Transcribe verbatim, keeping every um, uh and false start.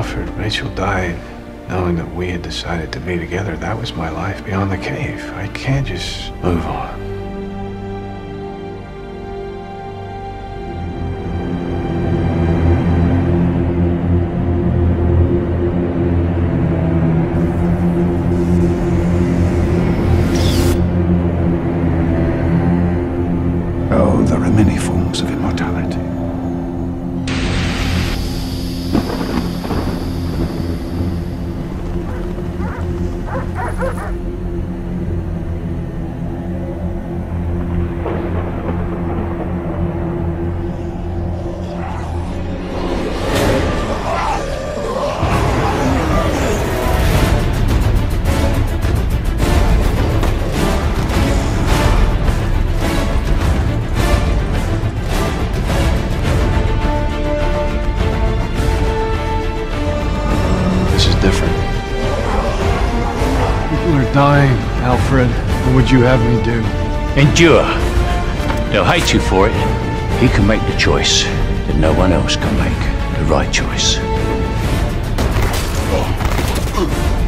Alfred. Rachel died knowing that we had decided to be together. That was my life beyond the cave. I can't just move on. Oh, there are many forms of immortality. Different. People are dying, Alfred. What would you have me do? Endure. They'll hate you for it. He can make the choice that no one else can make. The right choice.